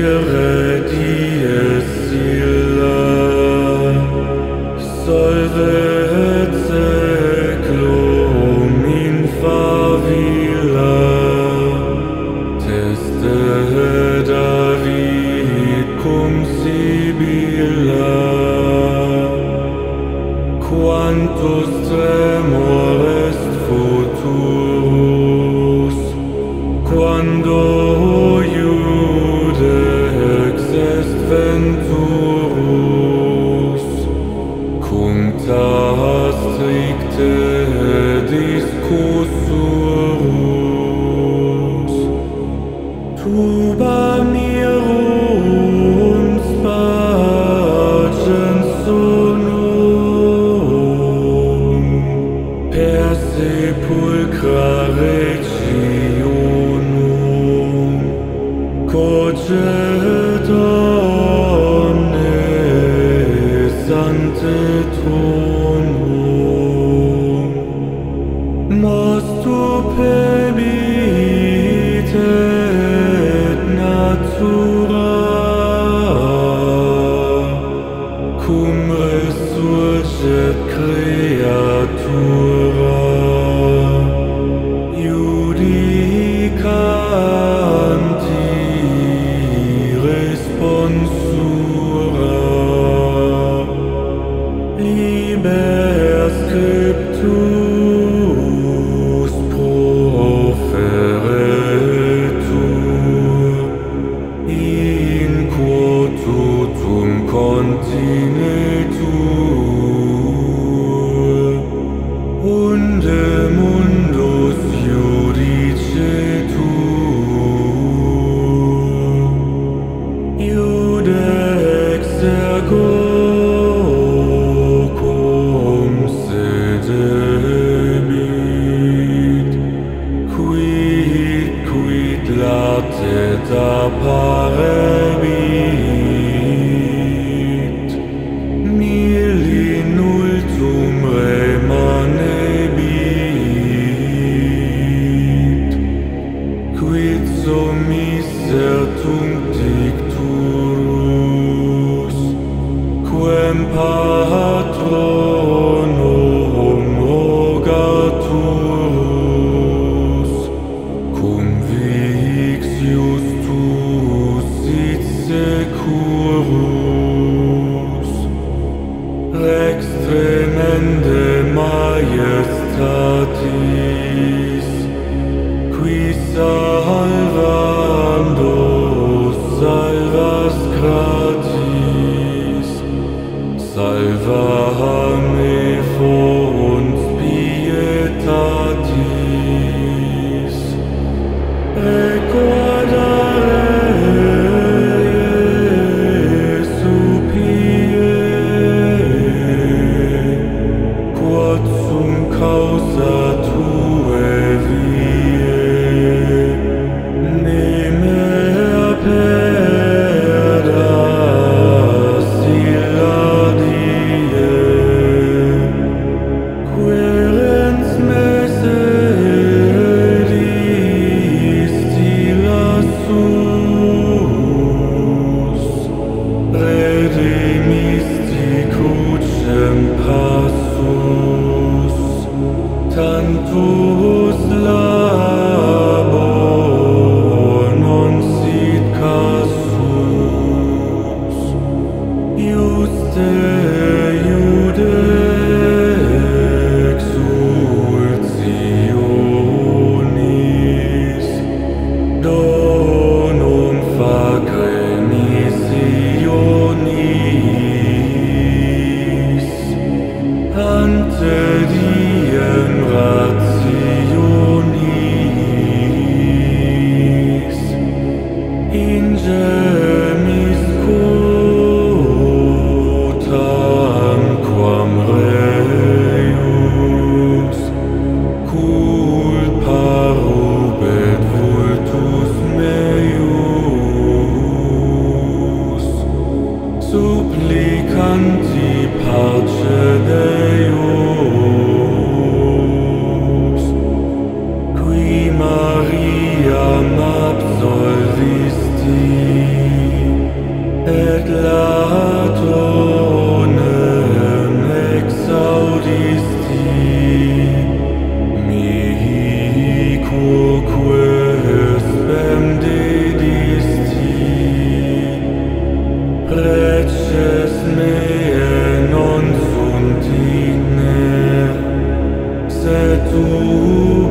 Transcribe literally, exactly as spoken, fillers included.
Irae dies illa, solve et seclum in favilla, teste David cum Sibilla, quantus tremor est futurus, quando Iudex est venturus, cuncta stricte discussurus, tuba mirunt pacem sonum, per sepulcra regionum, cogit omnes ante tronum, mos tu pebit et natura, cum resurget creatura, judicanti responsura, liber scriptus proferetur, in quo tutum continetur, unde mundus judicetur, Iudex ergo cum sedebit, quid quid latet apparebit, mili nultum remanebit, quid sommiser tunc dicturus, quem patronum rogaturus, cum vix justus sit securus, rex tremende majestatis, qui salvando salvas gratis, salva me fons pietatis, reguardare supie, quod sum causa tuae viae, ne mea perdas illa die, querens mesedis illa sus, redemisti crucem passus, tantus labor non sit casus, juste Iudex exultionis, donum facere missionis, ante diem rationis, ingemis quotam quam reius, culpa robet vultus meius, supplicanti parce Deum. tu